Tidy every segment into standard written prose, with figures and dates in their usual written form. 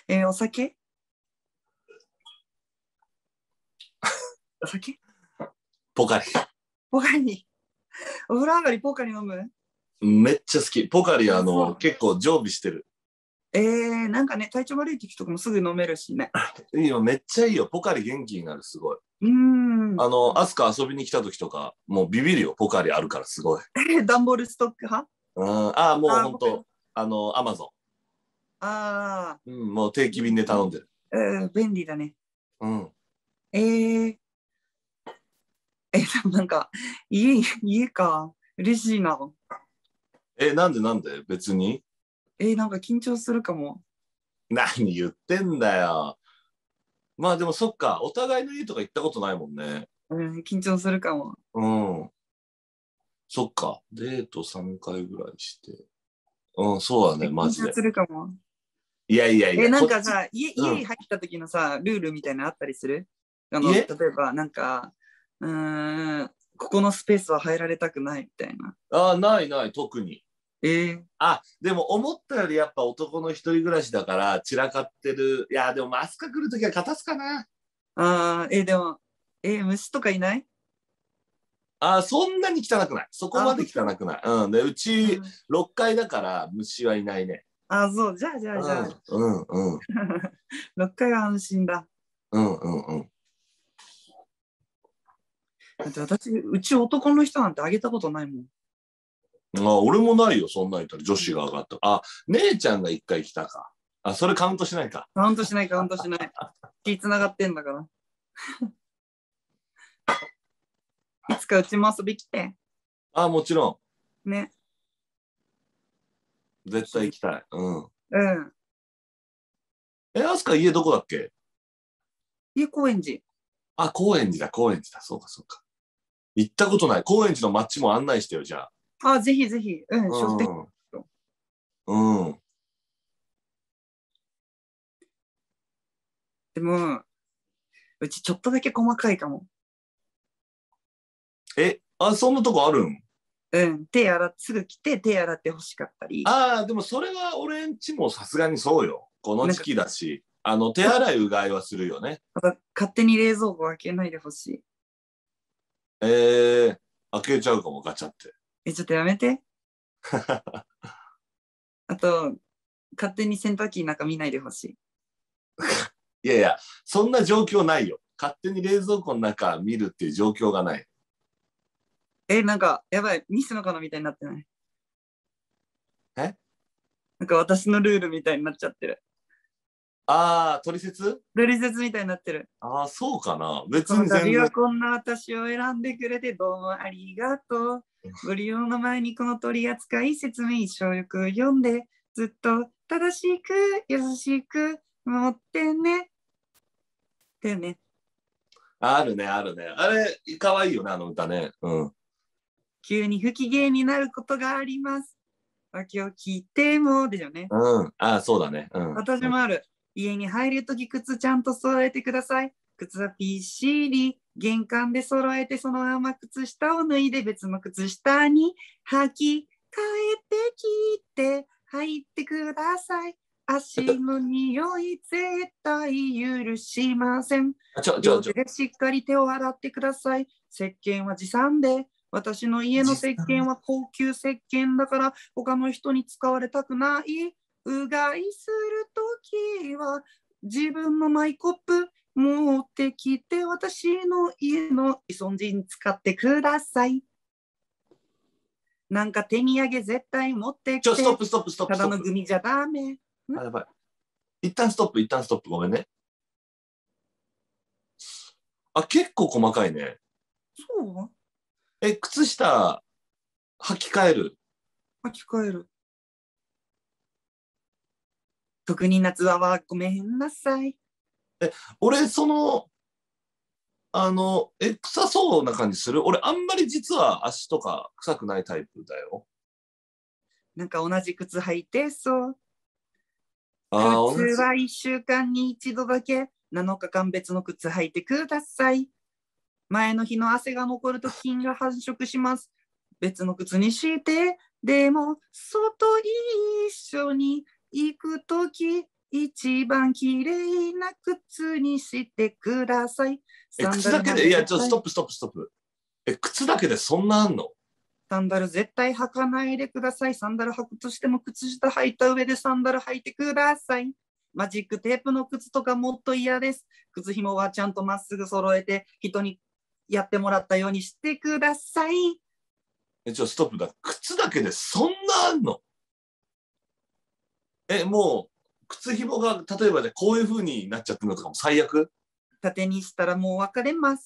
お酒お酒ポカリ。 ポカリ。お風呂上がりポカリ飲む？ めっちゃ好き。ポカリ結構常備してる。 なんかね、体調悪い時とかもすぐ飲めるしね。 今めっちゃいいよ。ポカリ元気になる、すごい。アスカ遊びに来た時とか、もうビビるよ。ポカリあるから、すごい。 ダンボールストック派？ もうほんと、アマゾン。もう定期便で頼んでる。 便利だね。 うん。 なんか、家か。嬉しいな。 なんで別になんか緊張するかも。 何言ってんだよ。まあでもそっか、お互いの家とか行ったことないもんね。 緊張するかも。 そっか、デート3回ぐらいして。そうだね、マジで。 緊張するかも。 いや。 なんかさ、家に入った時のさ、ルールみたいなのあったりする？例えば、なんか、ここのスペースは入られたくないみたいな。 ない、特に。 でも思ったよりやっぱ男の一人暮らしだから散らかってる。いや、でもマスカ来るときは片すかな。 でも、虫とかいない？ そんなに汚くない。そこまで汚くない。で、うち6階だから虫はいないね。 そう、じゃあ。 6 階は安心だ。だって私、うち男の人なんてあげたことないもん。 俺もないよ、そんなん言ったら女子が上がった。姉ちゃんが1回来たか。それカウントしないか。 カウントしない。気つながってんだから。いつかうちも遊び来て。 もちろん。ね。 絶対行きたい。アスカ家どこだっけ？ 家高円寺。 高円寺だ。そうか。行ったことない。高円寺の街も案内してよ、じゃあ。ぜひ。商店。でも、うちちょっとだけ細かいかも。 そんなとこあるん？ すぐ来て手洗ってほしかったり。 でもそれは俺んちもさすがにそうよ。この時期だし、手洗いうがいはするよね。 勝手に冷蔵庫開けないでほしい。 開けちゃうかも、ガチャって。 ちょっとやめて。あと、勝手に洗濯機なんか見ないでほしい。いや、そんな状況ないよ。勝手に冷蔵庫の中見るっていう状況がない。 なんか、やばい、ミスのかなみたいになってない？ なんか私のルールみたいになっちゃってる。 取説みたいになってる。 そうかな。別に全然。この度はこんな私を選んでくれてどうもありがとう。ご利用の前にこの取扱説明書をよく読んで、ずっと正しく優しく守ってね。だよね。 あるね。あれ、かわいいよね、あの歌ね。 急に不機嫌になることがあります。訳を聞いてもですよね。 そうだね。 私もある。家に入るとき靴ちゃんと揃えてください。靴はぴっしり玄関で揃えてそのまま靴下を脱いで別の靴下に履き替えてきて入ってください。足の匂い絶対許しません。両手でしっかり手を洗ってください。石鹸は持参で。私の家の石鹸は高級石鹸だから他の人に使われたくない。うがいするときは自分のマイコップ持ってきて私の家の依存人使ってください。なんか手土産絶対持ってきて。 ストップ。 ただのグミじゃダメ。 やばい。一旦ストップ。ごめんね。結構細かいね。 そう？ 靴下履き替える？ 特に夏はごめんなさい。 俺、臭そうな感じする？俺、あんまり実は足とか臭くないタイプだよ。 なんか同じ靴履いてそう。靴は1週間に1度だけ7日間別の靴履いてください。前の日の汗が残ると菌が繁殖します。別の靴にして、でも外に一緒に行くとき一番綺麗な靴にしてください。 靴だけで、いや、ちょっとストップ、ストップ、ストップ。靴だけでそんなあんの？ サンダル絶対履かないでください。サンダル履くとしても靴下履いた上でサンダル履いてください。マジックテープの靴とかもっと嫌です。靴紐はちゃんとまっすぐ揃えて人にやってもらったようにしてください。 ストップだ。靴だけでそんなあんの？もう、靴紐が例えばね、こういう風になっちゃってるのとかも最悪？ 縦にしたらもう分かれます。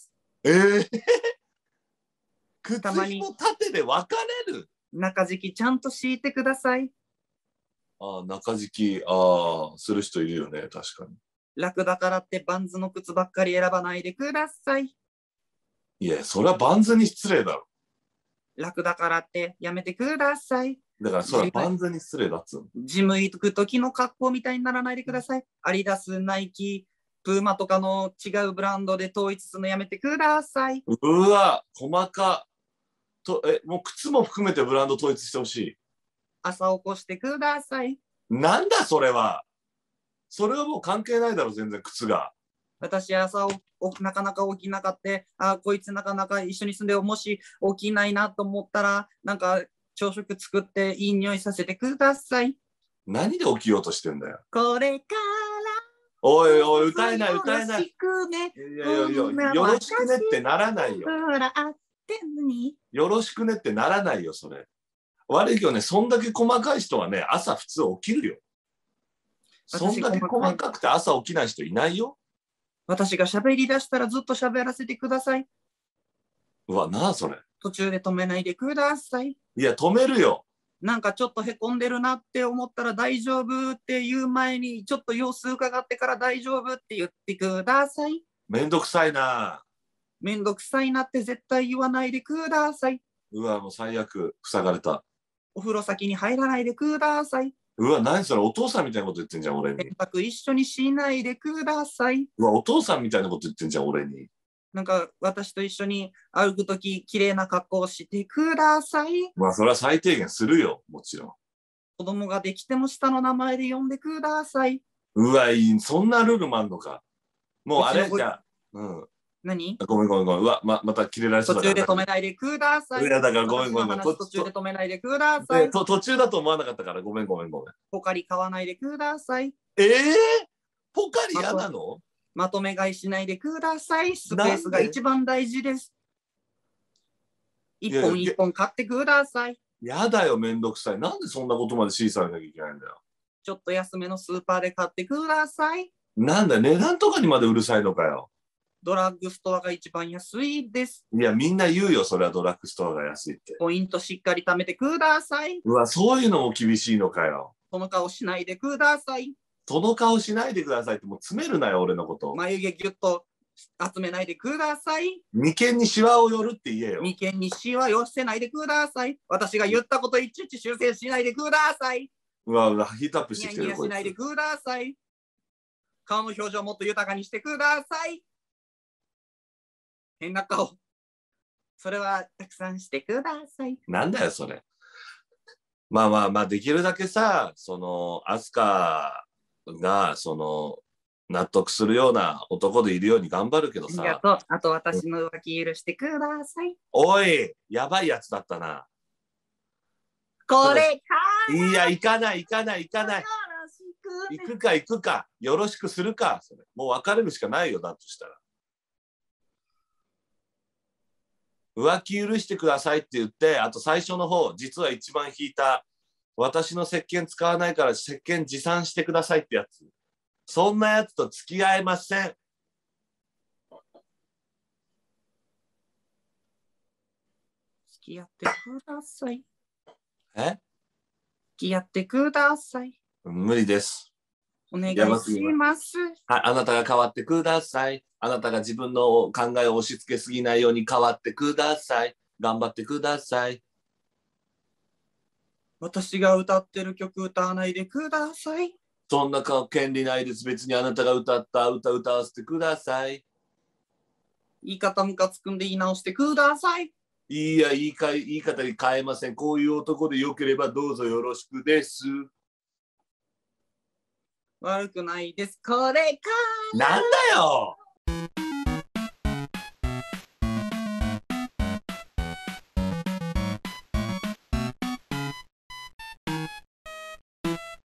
靴紐縦で分かれる？ 中敷きちゃんと敷いてください。 中敷き、する人いるよね、確かに。 楽だからってバンズの靴ばっかり選ばないでください。 いや、それはバンズに失礼だろ。 楽だからってやめてください。 だからそれはバンズに失礼だっつうの。 ジム行く時の格好みたいにならないでください。アリダス、ナイキ、プーマとかの違うブランドで統一するのやめてください。 うわ、細かもう靴も含めてブランド統一してほしい。 朝起こしてください。 なんだそれは。それはもう関係ないだろ、全然靴が。 私朝なかなか起きなかった。こいつなかなか一緒に住んでもし起きないなと思ったら、なんか朝食作っていい匂いさせてください。 何で起きようとしてんだよ。 これからおいおい、歌えない、歌えない。 よろしくね。 よろしくねってならないよ。 によろしくねってならないよ、それ。悪いけどね、そんだけ細かい人はね、朝普通起きるよ。そんだけ細かくて朝起きない人いないよ。 私が喋り出したらずっと喋らせてください。 うわ、なあ、それ。 途中で止めないでください。 いや、止めるよ。 なんかちょっとへこんでるなって思ったら大丈夫っていう前に、ちょっと様子伺ってから大丈夫って言ってください。 めんどくさいな。 めんどくさいなって絶対言わないでください。 うわ、もう最悪、塞がれた。 お風呂先に入らないでください。 うわ、何それ、お父さんみたいなこと言ってんじゃん、俺に。 洗濯一緒にしないでください。 うわ、お父さんみたいなこと言ってんじゃん、俺に。 なんか私と一緒に歩くとき、綺麗な格好をしてください。 まあ、それは最低限するよ、もちろん。 子供ができても下の名前で呼んでください。 うわ、そんなルールもあんのか。もうあれじゃあ、 何？ ごめん。うわ、また切れられそうだから。 途中で止めないでください。 いや、だからごめん。 途中で止めないでください。 途中だと思わなかったから、ごめん。 ポカリ買わないでください。 ポカリ嫌なの？ まとめ買いしないでください。スペースが一番大事です。一本買ってください。 やだよ、めんどくさい。なんでそんなことまで指示されなきゃいけないんだよ。 ちょっと安めのスーパーで買ってください。 なんだ、値段とかにまでうるさいのかよ。 ドラッグストアが一番安いです。 いや、みんな言うよ、それはドラッグストアが安いって。 ポイントしっかり貯めてください。 うわ、そういうのも厳しいのかよ。 その顔しないでください。 その顔しないでくださいってもう詰めるなよ、俺のこと。 眉毛ギュッと集めないでください。 眉間にシワを寄るって言えよ。 眉間にシワ寄せないでください。私が言ったこといちいち修正しないでください。 うわ、ヒートアップしてきてる。 ニヤニヤしないでください。顔の表情をもっと豊かにしてください。変な顔。それはたくさんしてください。 なんだよ、それ。まあ、できるだけさ、アスカが、納得するような男でいるように頑張るけどさ。 ありがとう。あと私の浮気許してください。 おい、やばいやつだったな。 これかいや、行かない。行くか。よろしくするか。それもう別れるしかないよ、だとしたら。浮気許してくださいって言って、あと最初の方、実は一番引いた、私の石鹸使わないから石鹸持参してくださいってやつ。そんなやつと付き合えません。 付き合ってください。 付き合ってください。 無理です。 お願いします。 はい、あなたが変わってください。あなたが自分の考えを押し付けすぎないように変わってください。頑張ってください。 私が歌ってる曲歌わないでください。 そんな権利ないです。別にあなたが歌った歌わせてください。 言い方ムカつくんで言い直してください。 いや、言い方に変えません。こういう男でよければどうぞよろしくです。 悪くないです。これかなんだよ